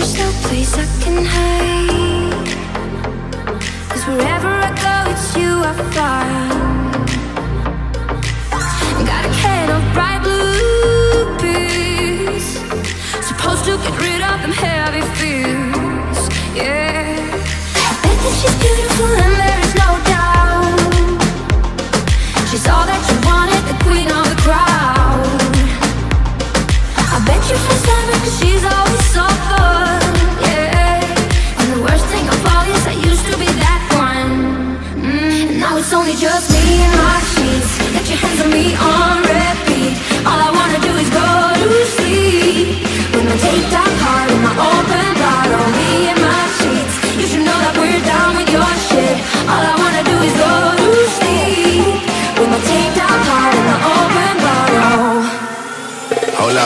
There's no place I can hide, 'cause wherever I go, it's you I find. Got a can of bright blue pills, supposed to get rid of them heavy fears, yeah. I bet that she's beautiful and there is no doubt. She's all that you wanted, the queen of the crowd. I bet you first ever, 'cause she's always so fun, yeah. And the worst thing of all is I used to be that one. And now it's only just me and my sheets. Get your hands on me on repeat. All I wanna do is go to sleep with my taped up heart and my open bottle. Me and my sheets. You should know that we're down with your shit. All I wanna do is go to sleep with my taped up heart and my open bottle. Hola.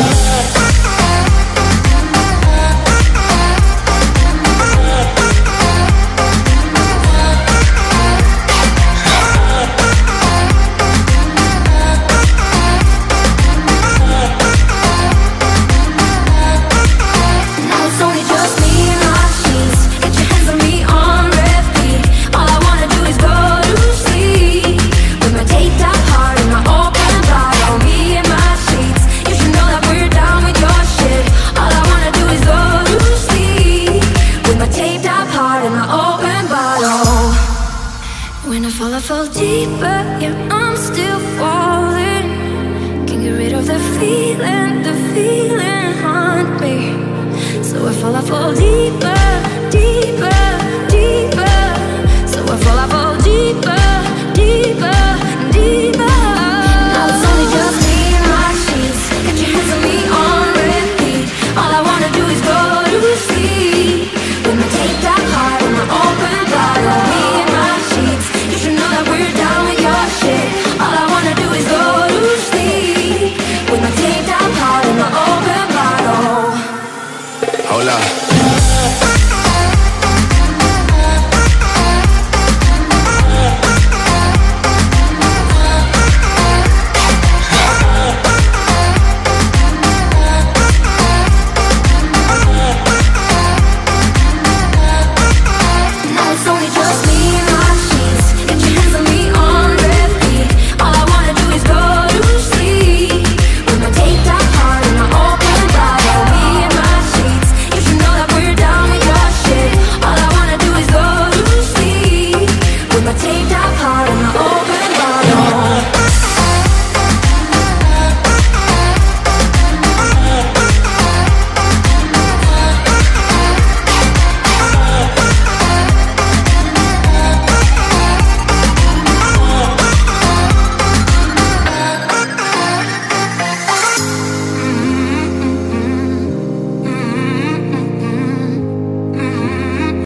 When I fall deeper, yeah, I'm still falling. Can't get rid of the feeling haunt me. So I fall deeper, deeper, deeper. So I fall deeper, deeper, deeper. Now it's only just me and my sheets. Get your hands on me on repeat. All I wanna do is go to sleep with my taped up heart and my open bottle. Me and my sheets. You should know that we're down with your shit. All I wanna do is go to sleep with my taped up heart and my open bottle. Hola.